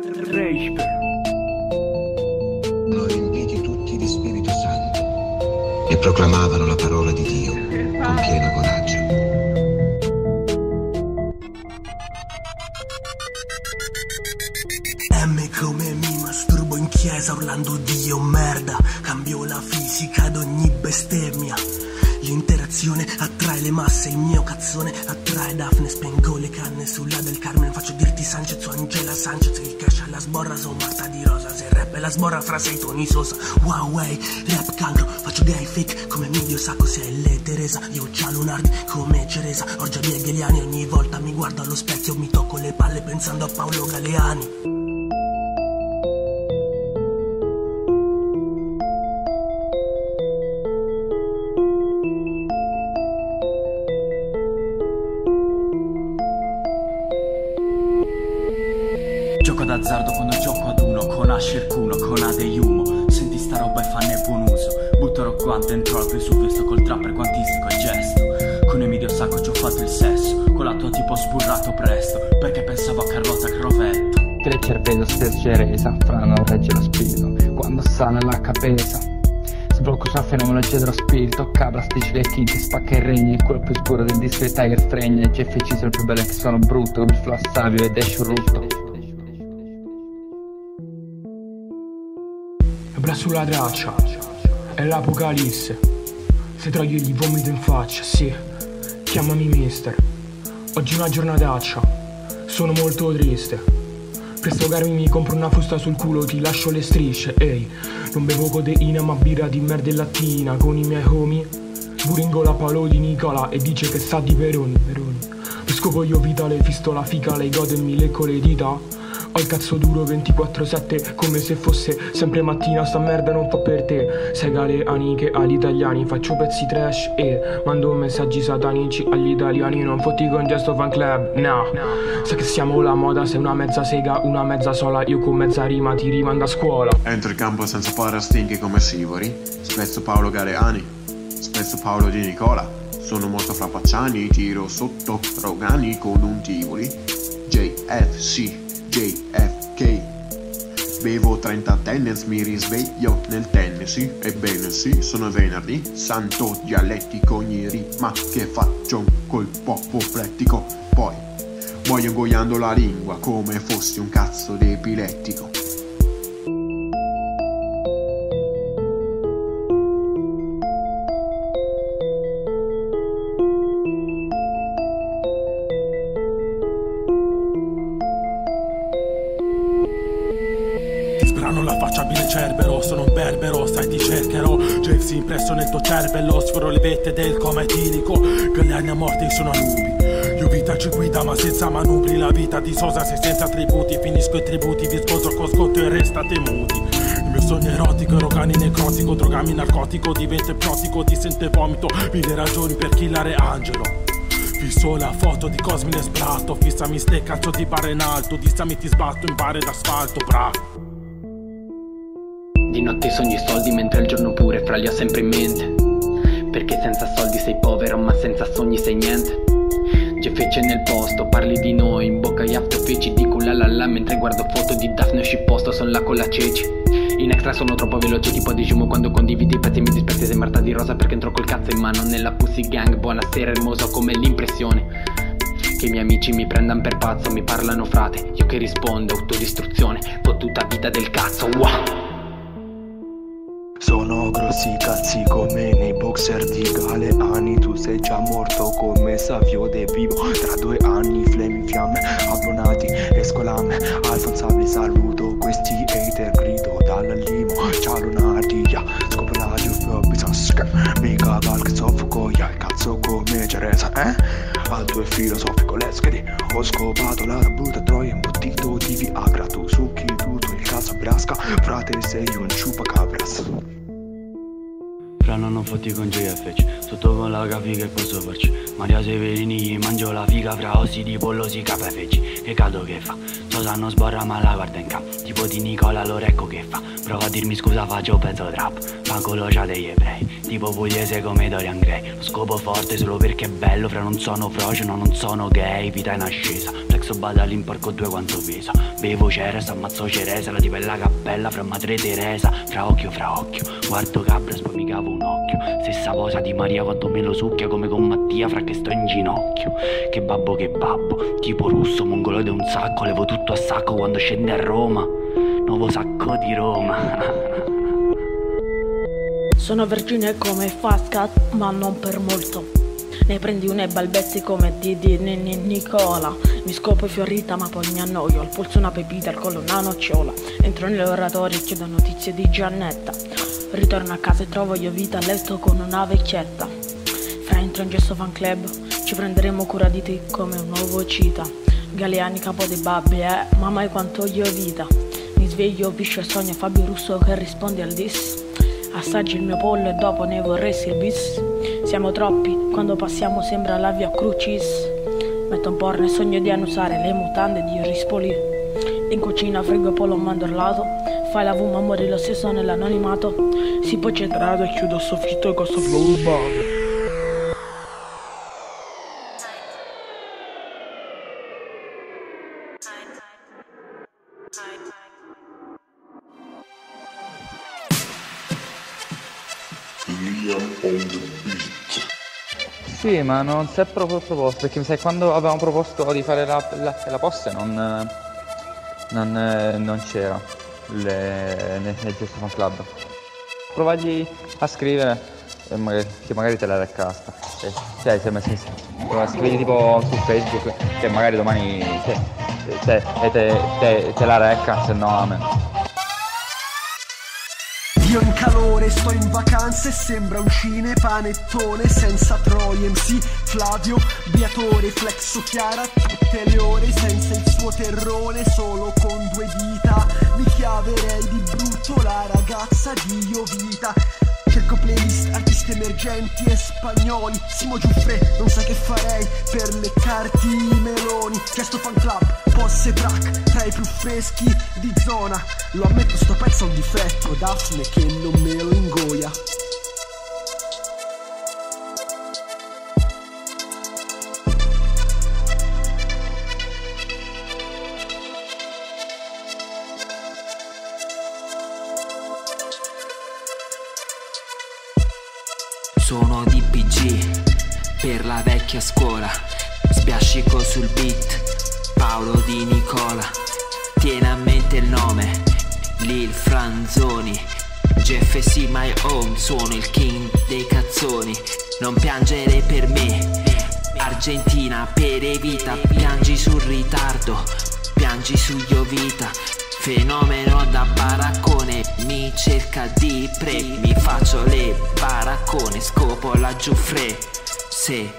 Sono riempiti tutti di Spirito Santo e proclamavano la parola di Dio con pieno coraggio. M come mi masturbo in chiesa urlando Dio merda. Cambio la fisica ad ogni bestemmia. L'interazione attrae le masse, il mio cazzone attrae Daphne. Spengo le canne sulla del Carmen, faccio dirti Sanchez su Angela Sanchez. Il cash alla sborra sono Marta di Rosa. Se rap è la sborra fra sei Tony Sosa. Huawei, rap cancro, faccio gay fake come Midio Sacco. Se è le Teresa, io c'ha Lunardi come Ceresa. Orgia di Hegeliani, ogni volta mi guardo allo specchio, mi tocco le palle pensando a Paolo Galeani. Gioco d'azzardo quando gioco ad uno, con Asher Kuno, con Ade Yumo. Senti sta roba e fanne buon uso. Butterò qua dentro al Vesuvio, sto col trapper quantistico e gesto. Con Emidio Sacco ci ho fatto il sesso, con la tua tipo sburrato presto, perché pensavo a Carlotta Crovetto. Che il cervello stesso è resa, fra non regge lo spirito, quando sale la capesa. Sblocco sulla fenomenologia dello spirito, cabra, sticci le tinte, spacca il regno, il culo più scuro del disco di Tiger fregna. I GFC sono più belle che sono brutto, come il flow savio ed esce un rutto. Labbra sulla traccia, è l'apocalisse. Se troio gli vomito in faccia, sì, chiamami mister. Oggi è una giornataccia, sono molto triste. Per sfogarmi mi compro una frusta sul culo, ti lascio le strisce, ehi. Non bevo codeina ma birra di merda e lattina con i miei homie. Sburingo la Paolo di Nicola e dice che sa di Peroni. Pescovo io vitale, fisto la fica, lei gode e mi lecco le dita. Ho il cazzo duro 24/7 come se fosse sempre mattina. Sta merda non fa per te. Sega le aniche agli italiani, faccio pezzi trash e mando messaggi satanici agli italiani. Non fotti con gesto fan club, no. Sai che siamo la moda, sei una mezza sega, una mezza sola. Io con mezza rima ti rimando a scuola. Entro il campo senza parastinchi come Sivori. Spezzo Paolo Galeani, spezzo Paolo di Nicola. Sono molto frapacciani, tiro sotto Rogani con un Tivoli. JFC, JFK. Bevo 30 tennis, mi risveglio nel Tennessee. Ebbene sì, sono venerdì, santo dialettico, ogni rima che faccio un colpo apoplettico. Poi muoio ingoiando la lingua come fossi un cazzo di epilettico. Sbrano la faccia bile cerbero, sono un berbero, sai ti cercherò. James impresso nel tuo cervello, sforo le vette del coma etilico. Galliani a morte sono nubi. Io vita ci guida ma senza manubri. La vita di Sosa se senza attributi. Finisco i tributi, viscoso con scotto e restate muti. Il mio sogno erotico, rogani necrotico. Drogami narcotico, diventa ipnotico. Ti sente vomito, mille ragioni per killare Angelo. Fisso la foto di Cosmine sbratto. Fissami ste cazzo di barre in alto. Dissami ti sbatto in barre d'asfalto, bravo. Di notte sogni soldi mentre il giorno pure fra li ho sempre in mente. Perché senza soldi sei povero ma senza sogni sei niente. C'è fece nel posto, parli di noi, in bocca gli autofeci, dico la la la mentre guardo foto di Daphne shitposto, son là con la ceci. In extra sono troppo veloce tipo Digimon quando condividi i pezzi mi dispersi sei Marta di Rosa perché entro col cazzo in mano nella pussy gang. Buonasera hermoso come l'impressione che i miei amici mi prendano per pazzo, mi parlano frate, io che rispondo autodistruzione, fottuta vita del cazzo, wow. Sono grossi cazzi come nei boxer di Galeani. Tu sei già morto come Savio De Vivo. Tra 2 anni flame fiamme abbonati e scolame alfonzabili saluto questi hater grido dal limo. Ciao lunardia scopro la giuffo bisosca. Mica valche soffoco il cazzo come Ceresa alto e filosofico l'eschedi. Ho scopato la rabuta troia imbottito di Viagra. Tu succhi tutto il cazzo brasca. Frate sei un chupacabras. Fra non fotti con JFC, sotto con la capi che posso farci. Maria Severini, mangio la figa fra ossi di pollo si capefeci. Che caldo che fa, Sosa non sborra ma la guarda in campo. Tipo di Nicola lo recco che fa. Prova a dirmi scusa faccio pezzo trap. Manco lo c'ha degli ebrei, tipo pugliese come Dorian Gray. Lo scopo forte solo perché è bello, fra non sono froce, no non sono gay, vita in ascesa. sexo bada all'imporco 2 quanto pesa. Bevo Ceres, ammazzo Ceresa, la di bella cappella fra Madre Teresa. Fra occhio, guardo Capres, poi mi cavo un occhio. Stessa posa di Maria quando me lo succhia, come con Mattia fra che sto in ginocchio. Che babbo, tipo russo, mongoloide un sacco. Levo tutto a sacco quando scende a Roma. Nuovo sacco di Roma. Sono vergine come Fascat, ma non per molto. Ne prendi una e balbetti come Didi Nicola. Mi scopo fiorita ma poi mi annoio. Al polso una pepita, al collo una nocciola. Entro nell'oratorio e chiedo notizie di Giannetta. Ritorno a casa e trovo io vita a letto con una vecchietta. Fra entro in gesto fan club, ci prenderemo cura di te come un nuovo cita. Galeani capo dei babbi, ma mai quanto io vita. Mi sveglio, piscio e sogno Fabio Russo che risponde al dis. Assaggi il mio pollo e dopo ne vorresti il bis. Siamo troppi, quando passiamo sembra la via Crucis. Metto un porno e sogno di annusare le mutande di Rispoli. In cucina friggo il pollo mandorlato. Fai la vuma, muori lo stesso nell'anonimato. Si può centrare e chiudo soffitto e questo flow urbano. Sì, ma non si è proprio proposto, perché mi sa che quando avevamo proposto di fare la posta non c'era nel Gesto Fan Club. Provagli a scrivere, che magari te la recasta. Cioè, prova a scrivere tipo su Facebook, che magari domani te la recca, se no amen. Io in calore, sto in vacanze, sembra un cinepanettone senza Troy, MC, Flavio, Briatore, Flexo, Chiara, tutte le ore senza il suo terrone, solo con 2 dita. Mi chiaverei di brutto la ragazza di Io Vita. Cerco playlist, artisti emergenti e spagnoli. Simo Giuffre, non sai che farei per leccarti i meloni. Gesto Fan Club, posse track, tra i più freschi di zona. Lo ammetto, sto pezzo ha un difetto, Daphne che non me lo ingoia. Sono DPG per la vecchia scuola, sbiascico sul beat, Paolo Di Nicola. Tieni a mente il nome, Lil Franzoni, GFC my own, sono il king dei cazzoni. Non piangere per me, Argentina per Evita, piangi sul ritardo, piangi su Io Vita. Fenomeno da baraccone, mi cerca di pre, mi faccio le baraccone, scopo la Giuffre. Se.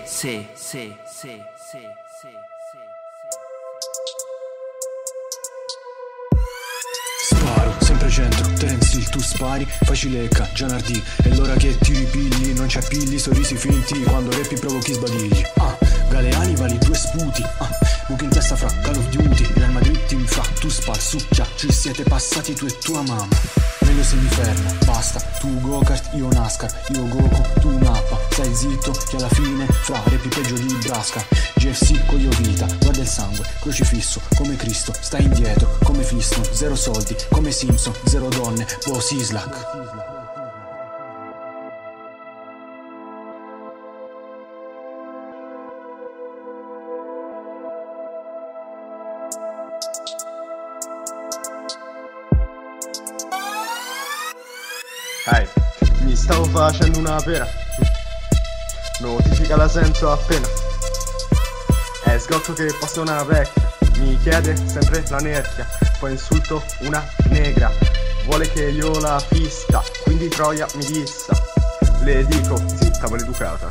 Sparo, sempre centro, Terence Hill, tu spari, facilecca, Gianardi. È l'ora che ti ripigli, non c'è pilli, sorrisi finti, quando rappi provochi sbadigli. Galeani vali 2 sputi, buchi in testa fra Call of Duty, Real Madrid in fra, tu spar, succhia, ci siete passati tu e tua mamma. Meglio se mi fermo, basta, tu go-kart, io NASCAR, io Goku, tu Nappa, stai zitto che alla fine fra rappi peggio di Brasca. GFC con Io Vita, guarda il sangue, crocifisso, come Cristo, stai indietro, come Flintstone, 0 soldi, come Simpson, 0 donne, boss Islak. Mi stavo facendo una pera. Notifica la sento appena. È sgocco che passa una vecchia, mi chiede sempre la nerchia, poi insulto una negra, vuole che io la fista, quindi Troia mi dissa. Le dico, zitta maleducata.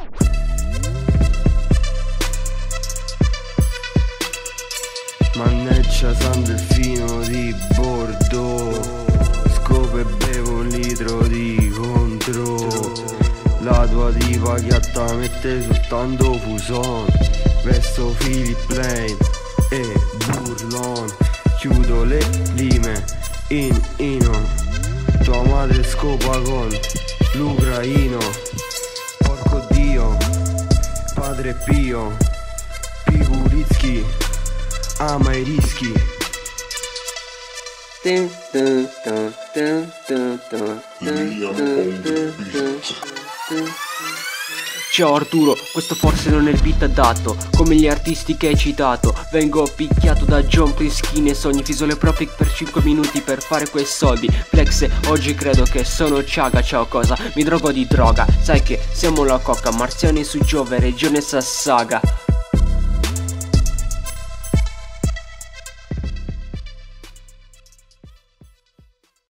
Mannaggia San Delfino di Bordeaux, scopo e bevo un litro di contro. La tua diva chiatta mette soltanto fuson, vesto Philip Lane e Burlon, chiudo le lime in ino, tua madre scopa con l'ucraino. Porco Dio, Padre Pio, Pigulizzi, ama i rischi. Ciao Arturo, questo forse non è il beat adatto. Come gli artisti che hai citato, vengo picchiato da John Prischini e sogni. fiso le proprie per 5 minuti per fare quei soldi. Flex, oggi credo che sono Ciaga. Ciao cosa, mi drogo di droga. Sai che siamo la coca, marziani su Giove, regione Sassaga.